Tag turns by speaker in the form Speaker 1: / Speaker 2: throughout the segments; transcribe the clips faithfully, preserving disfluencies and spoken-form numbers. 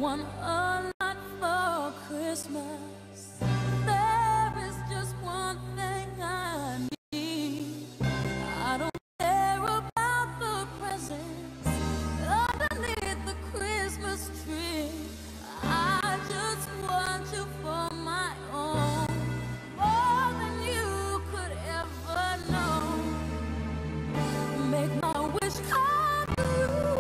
Speaker 1: want a lot for Christmas. There is just one thing I need. I don't care about the presents underneath the Christmas tree. I just want you for my own, more than you could ever know. Make my wish come true.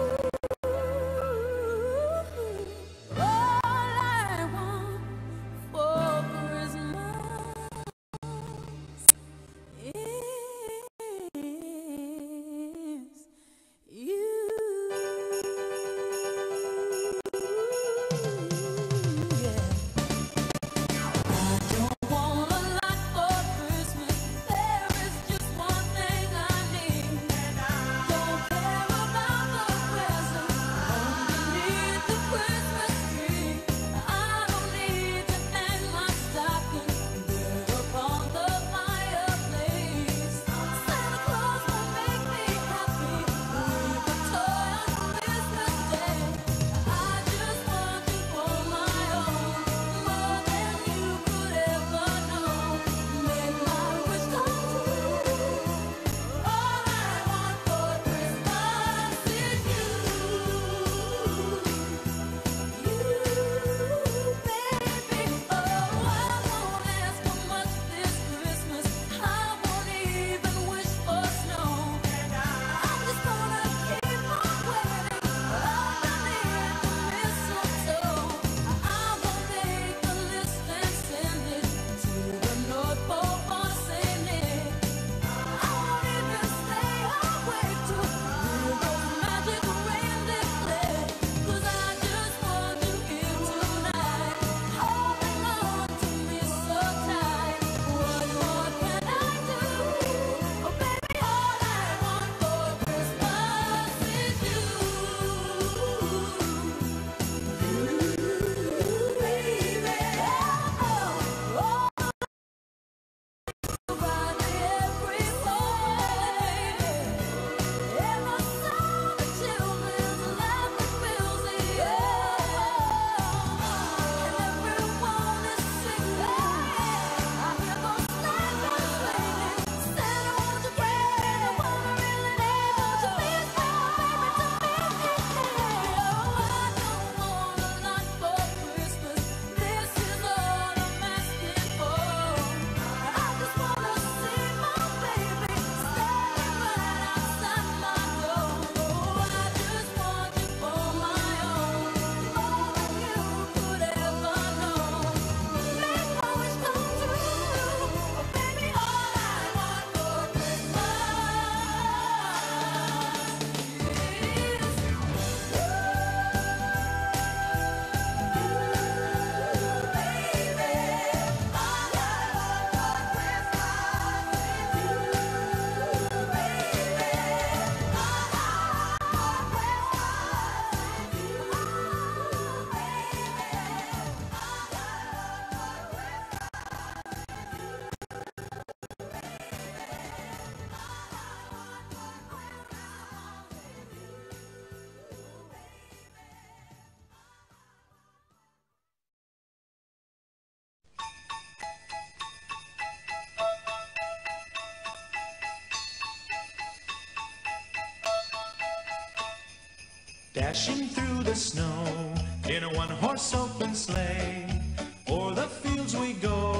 Speaker 2: Dashing through the snow in a one-horse open sleigh, o'er the fields we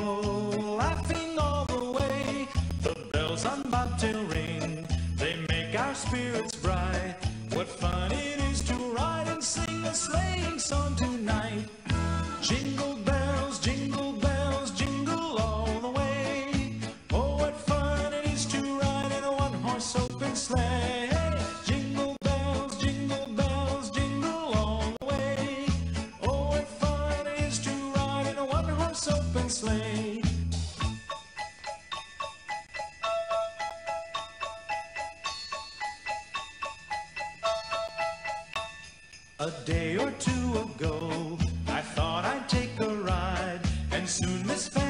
Speaker 2: go, laughing all the way. The bells on bobtail ring, they make our spirits bright. What fun it is to ride and sing a sleighing song tonight. Jingle bells, jingle bells, jingle all the way. Oh, what fun it is to ride in a one-horse open sleigh. Open sleigh. A day or two ago, I thought I'd take a ride, and soon Miss